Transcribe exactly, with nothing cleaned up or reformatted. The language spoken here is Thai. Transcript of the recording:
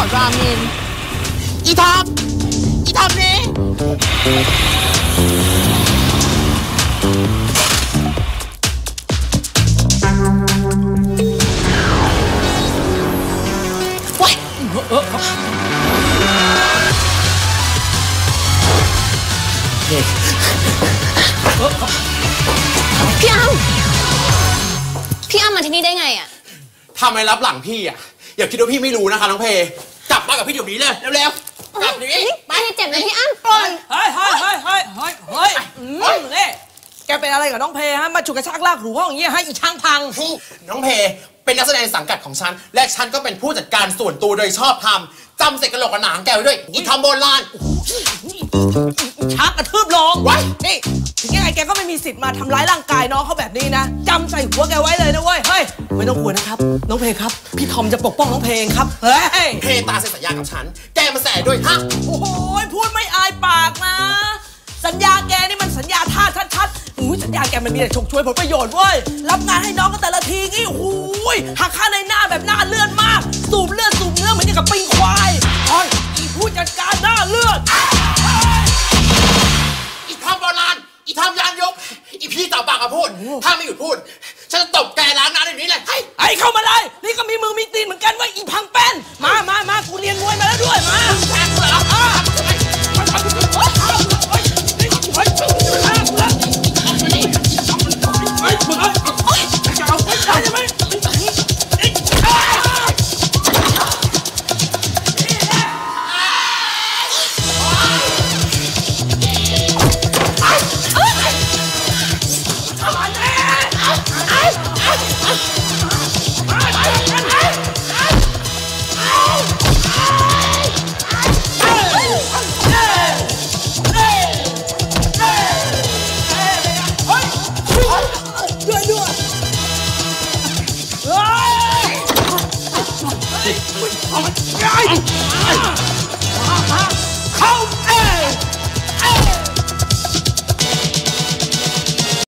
ดราเมนอีทอมอีทอมนี่ว้ายเออพี่อ้ำพี่อ้ำมาที่นี่ได้ไงอ่ะทำไมรับหลังพี่อ่ะอย่าคิดว่าพี่ไม่รู้นะคะน้องเพกลับมากับพี่เดี๋ยวนี้เลยเร็วๆกลับเดี๋ยวนี้ไปเจ็บนะพี่อ้ำปล่อยเฮ้ยเฮ้ยเฮ้ยเฮ้ยเฮ้ยเฮ้ยเฮ้ยนี่แกเป็นอะไรกับน้องเพฮะมาฉุดกระชากลากถูห้องอย่างเงี้ยให้อีช่างพังน้องเพเป็นนักแสดงสังกัดของฉันและฉันก็เป็นผู้จัดการส่วนตัวโดยชอบธรรมจำเสร็จกระโหลกกระหนังแกไว้ด้วยอีทำโบราณชักกระทืบลงนี่ถึงยังไงแกก็ไม่มีสิทธิ์มาทำร้ายร่างกายน้องเขาแบบนี้นะจำใส่หัวแกไว้เลยนะเว้ยเฮ้ยไม่ต้องกลัวนะครับน้องเพครับพี่ทอมจะปกป้องน้องเพเองครับเฮ้ยเพตาเซ็นสัญญากับฉันแกมาแสด้วยฮะโอ้โหพูดไม่อายปากนะสัญญาแกนี่มันสัญญาท่าชัดๆอุ้ยสัญญาแกมันมีแต่ฉกฉวยผลประโยชน์เว้ยรับงานให้น้องก็แต่ละทีงี้โอ้ยหักค่าในหน้าแบบหน้าเลื่อนมากสูบเลือดสูบเนื้อเหมือนกับปิงควายอ๋ออีผู้จัดการหน้าเลือดอีทำโบราณอีทำยานยกอีพี่ต่อปากกับพูดถ้าไม่หยุดพูดฉันจะตบแกล้างน้ำในนี้เลยไอ้เข้ามาเลยนี่ก็มีมือมีตีนเหมือนกันว่าอีพังแป้นมามามากูเรียนมวยมาแล้วด้วยมาแพ้เหรอไ